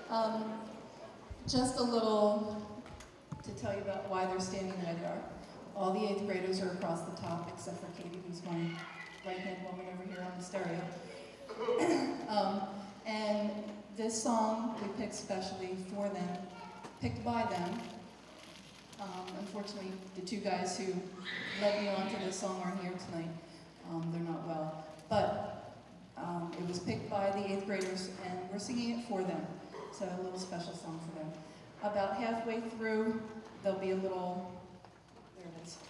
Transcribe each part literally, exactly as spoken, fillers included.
Um, just a little to tell you about why they're standing the way they are. All the eighth graders are across the top, except for Katie, who's my right-hand woman over here on the stereo. um, and this song we picked specially for them, picked by them. Um, unfortunately, the two guys who led me on to this song aren't here tonight. Um, they're not well. But um, it was picked by the eighth graders, and we're singing it for them. So a little special song for them. About halfway through, there'll be a little, there it is.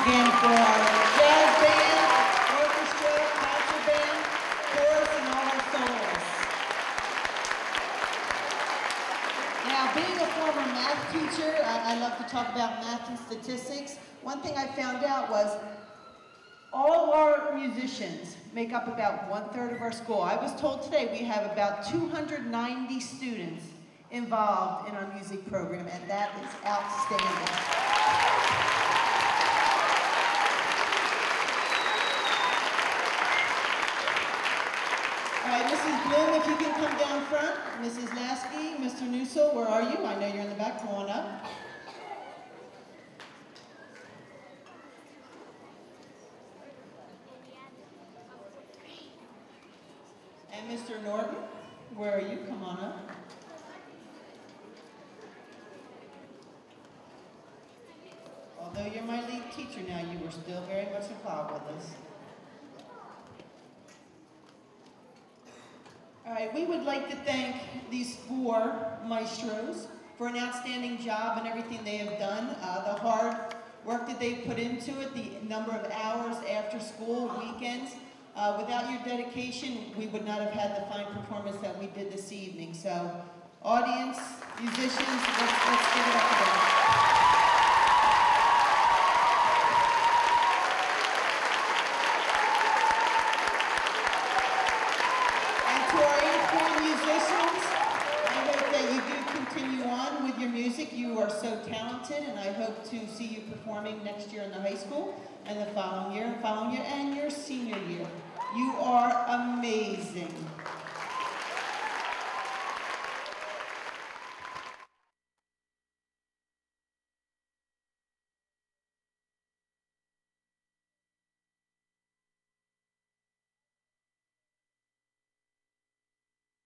again for our jazz band, orchestra, concert band, chorus, and all our soloists. Now, being a former math teacher, I, I love to talk about math and statistics. One thing I found out was all our musicians make up about one-third of our school. I was told today we have about two hundred ninety students involved in our music program, and that is outstanding. All right, Missus Bloom, if you can come down front. Missus Lasky, Mister Newsell, where are you? I know you're in the back. Come on up. And Mister Norton, where are you? Come on up. Although you're my lead teacher now, you were still very much involved with us. All right, we would like to thank these four maestros for an outstanding job and everything they have done. Uh, the hard work that they put into it, the number of hours after school, weekends. Uh, without your dedication, we would not have had the fine performance that we did this evening. So, audience, musicians, let's, let's give it up for them. And to our eighth grade musicians, I hope that you do continue on with your music. You are so talented, and I hope to see you performing next year in the high school, and the following year, and following year, and your senior year. You are amazing.